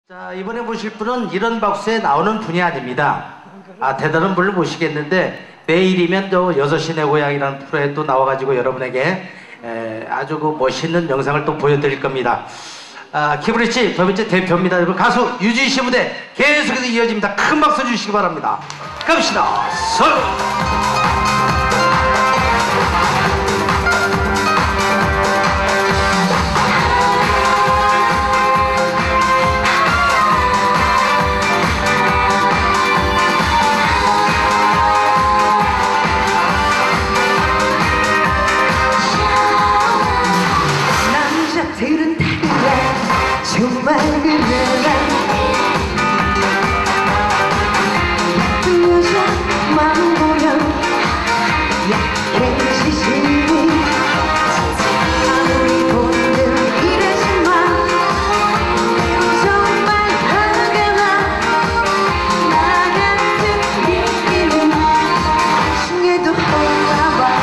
자, 이번에 모실 분은 이런 박수에 나오는 분이 아닙니다. 대단한 분을 모시겠는데 내일이면 또 6시 내 고향이라는 프로에 또 나와가지고 여러분에게 아주 그 멋있는 영상을 또 보여드릴 겁니다. 키브리치 더비치 대표입니다. 여러분, 가수 유지희 씨 무대 계속해서 이어집니다. 큰 박수 주시기 바랍니다. 갑시다. 설! 남자들은 달라 정말 그래라 예쁜 여자만 보면 약해지시니 아무리 본들 이러지만 정말 하게나 나 같은 느낌은 나중에도 올라와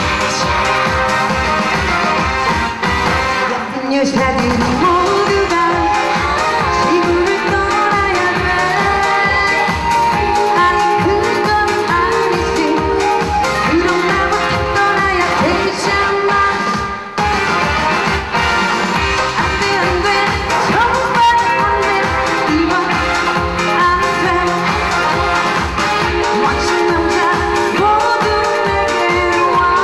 예쁜 여자들이 모두가 지구를 떠나야 돼. 아니 그건 아니지. 그럼 나부터 떠나야 되잖아. 안돼 안돼 정말 안돼 이건 안돼. 멋진 남자 모두 내게로 와.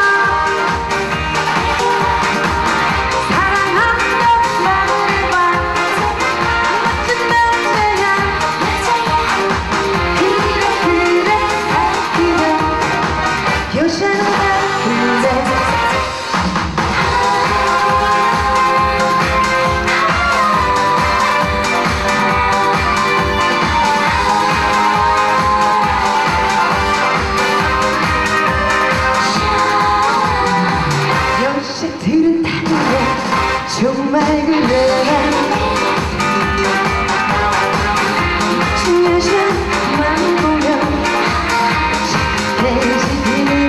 사랑한다고 말해봐. 멋진 남자야. 그래 그래 그래 여자는 나 그래. 여자들은 달라 정말 그래. 멋진 여자만 보면 착해지니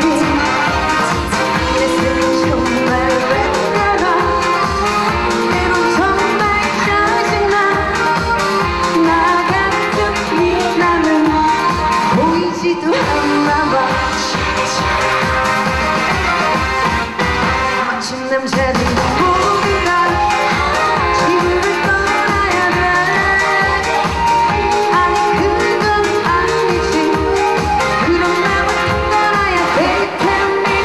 그래서 정말 외로워. 때론 정말 짜증나. 나 같은 이 나는 보이지도 않나 봐. 멋진 남자들 모두가 지구를 떠나야 돼. 아니 그건 아니지. 그럼 나부터 떠나야 될 테니.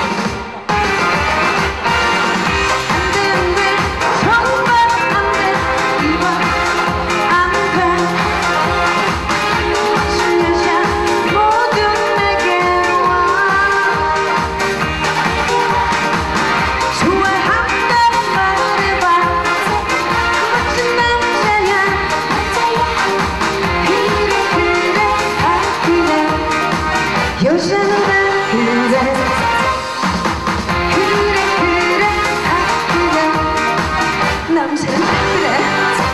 안돼 안돼 정말 안돼 이건 안돼. 멋진 여자 모두 내게로 와. 좋아한다고 말해봐. 멋진 남자야. 그래 그래 그래 여자는 나 그래. 그래 그래 그래 남자는 다 그래.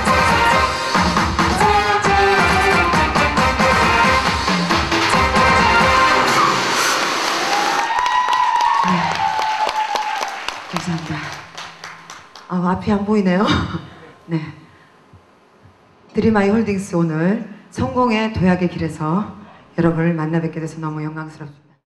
감사합니다. 앞이 안 보이네요. 네. 드림아이 홀딩스 오늘 성공의 도약의 길에서 여러분을 만나 뵙게 돼서 너무 영광스럽습니다.